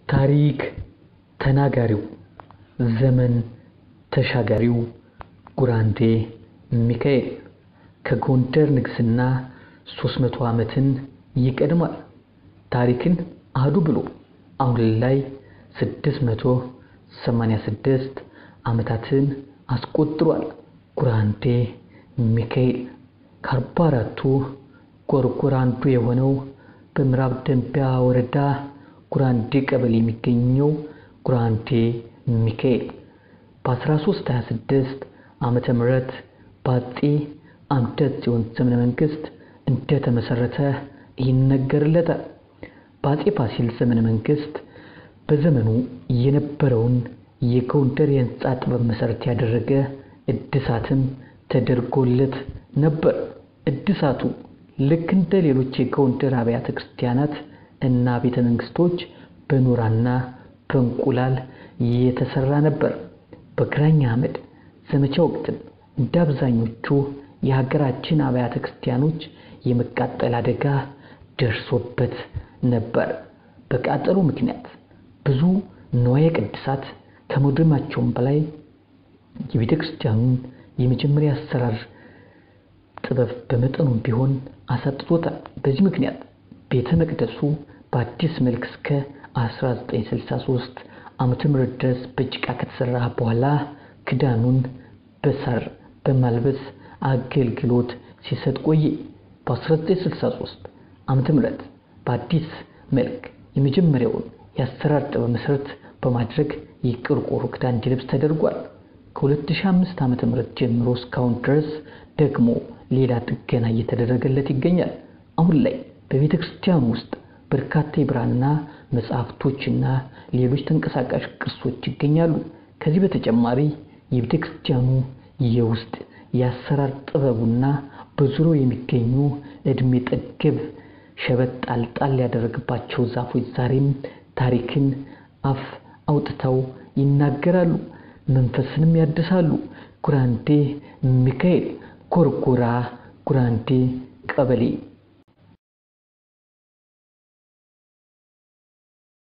ታሪክ ተናጋሪው ዘመን ተሻጋሪው ጉራንዴ ሚካኤል ከጎንደር ንግስና 300 ዓመትን ይቀድማል። ታሪክን አሐዱ ብሎ አሁን ላይ 686 ዓመታትን አስቆጥሯል። ጉራንዴ ሚካኤል ከ44ቱ ጎርጎራ አንዱ የሆነው በምዕራብ ደንቢያ ወረዳ ጉራንዴ ቀበሌ የሚገኘው ጉራንዴ ሚካኤል በ1326 ዓመተ ምህረት በአፄ አምደ ጽዮን ዘመነ መንግስት እንደተመሰረተ ይነገርለታል። በአፄ ፋሲል ዘመነ መንግስት በዘመኑ የነበረውን የጎንደር የህንጻ ጥበብ መሰረት ያደረገ እድሳትም ተደርጎለት ነበር። እድሳቱ ልክ እንደ ሌሎች የጎንደር አብያተ ክርስቲያናት እና ቤተ መንግስቶች በኖራና በእንቁላል የተሰራ ነበር። በግራኝ አህመድ ዘመቻ ወቅት እንደ አብዛኞቹ የሀገራችን አብያተ ክርስቲያኖች የመቃጠል አደጋ ደርሶበት ነበር። በቃጠሎ ምክንያት ብዙ ንዋየ ቅድሳት ከመውደማቸውም በላይ የቤተ ክርስቲያኑን የመጀመሪያ አሰራር ጥበብ በመጠኑም ቢሆን አሳጥቶታል። በዚህ ምክንያት ቤተ መቅደሱ በአዲስ መልክ እስከ 1963 ዓመተ ምህረት ድረስ በጭቃ ከተሰራ በኋላ ክዳኑን በሳር በማልበስ አገልግሎት ሲሰጥ ቆየ። በ1963 ዓመተ ምህረት በአዲስ መልክ የመጀመሪያውን የአሰራር ጥበብ መሰረት በማድረግ የቆርቆሮ ክዳን እንዲለብስ ተደርጓል። ከ2005 ዓመተ ምህረት ጀምሮ እስካሁን ድረስ ደግሞ ሌላ ጥገና እየተደረገለት ይገኛል። አሁን ላይ በቤተ ክርስቲያኑ ውስጥ በርካታ የብራና መጻሕፍቶችና ሌሎች ተንቀሳቃሽ ቅርሶች ይገኛሉ። ከዚህ በተጨማሪ የቤተ ክርስቲያኑ የውስጥ የአሰራር ጥበቡና በዙሪያው የሚገኙ እድሜ ጠገብ ሸበት ጣል ያደረገባቸው ዛፎች ዛሬም ታሪክን አፍ አውጥተው ይናገራሉ፣ መንፈስንም ያድሳሉ። ጉራንዴ ሚካኤል ጎርጎራ ጉራንዴ ቀበሌ